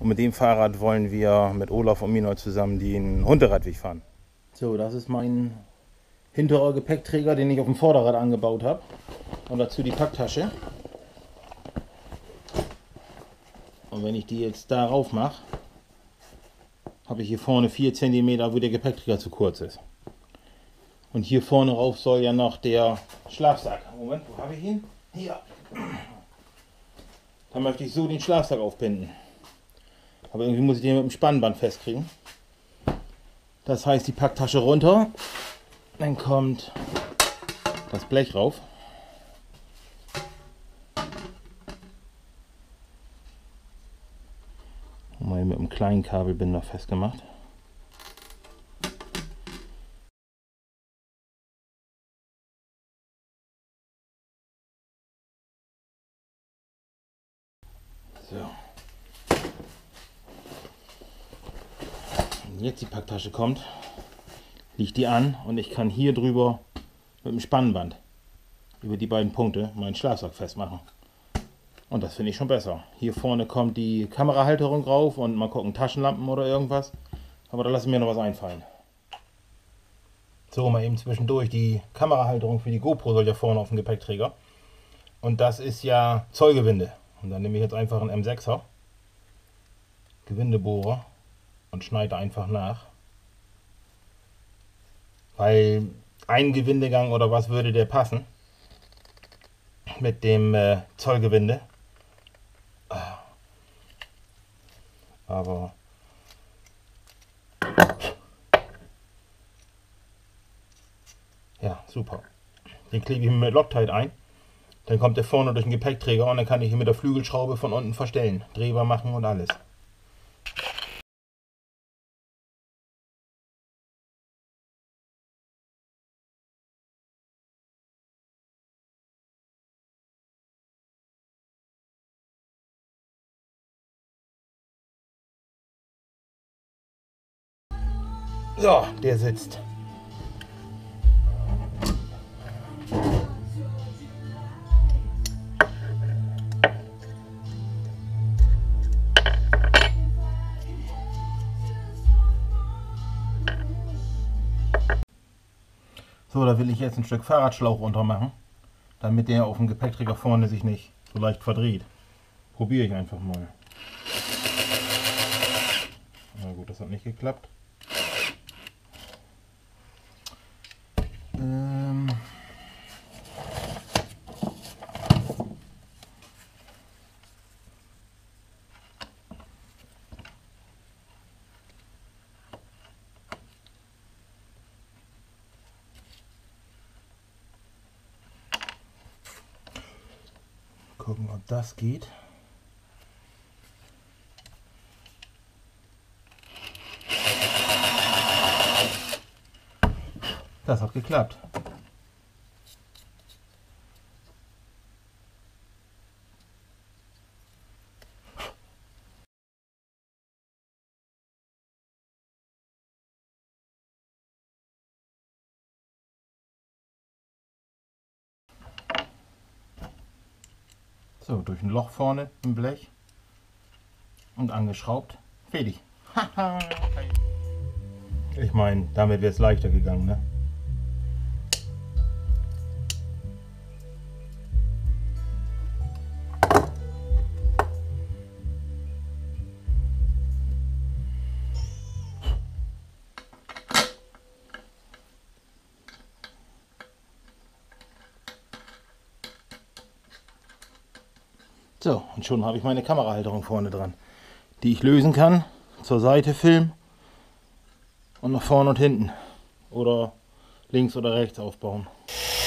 Und mit dem Fahrrad wollen wir mit Olaf und Mino zusammen den Hunderadweg fahren. So, das ist mein hinterer Gepäckträger, den ich auf dem Vorderrad angebaut habe. Und dazu die Packtasche. Und wenn ich die jetzt darauf mache, habe ich hier vorne 4 cm, wo der Gepäckträger zu kurz ist. Und hier vorne rauf soll ja noch der Schlafsack. Moment, wo habe ich ihn? Hier. Da möchte ich so den Schlafsack aufbinden. Aber irgendwie muss ich den mit dem Spannband festkriegen. Das heißt, die Packtasche runter. Dann kommt das Blech rauf. Und mal mit einem kleinen Kabelbinder festgemacht. So. Jetzt die Packtasche kommt, liegt die an und ich kann hier drüber mit dem Spannband über die beiden Punkte meinen Schlafsack festmachen. Und das finde ich schon besser. Hier vorne kommt die Kamerahalterung drauf und mal gucken, Taschenlampen oder irgendwas. Aber da lasse ich mir noch was einfallen. So, mal eben zwischendurch. Die Kamerahalterung für die GoPro soll ja vorne auf dem Gepäckträger. Und das ist ja Zollgewinde. Und dann nehme ich jetzt einfach einen M6er Gewindebohrer und schneide einfach nach. Weil ein Gewindegang oder was würde der passen mit dem Zollgewinde. Aber ja, super. Den klebe ich mit Loctite ein. Dann kommt der vorne durch den Gepäckträger und dann kann ich ihn mit der Flügelschraube von unten verstellen. Drehbar machen und alles. So, der sitzt. So, da will ich jetzt ein Stück Fahrradschlauch untermachen, damit der auf dem Gepäckträger vorne sich nicht so leicht verdreht. Probiere ich einfach mal. Na gut, das hat nicht geklappt. Gucken, ob das geht. Das hat geklappt. So, durch ein Loch vorne im Blech und angeschraubt. Fertig. Ich meine, damit wäre es leichter gegangen, ne? So, und schon habe ich meine Kamerahalterung vorne dran, die ich lösen kann, zur Seite filmen und nach vorne und hinten oder links oder rechts aufbauen.